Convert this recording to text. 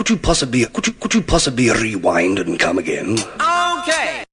Could you possibly rewind and come again? Okay.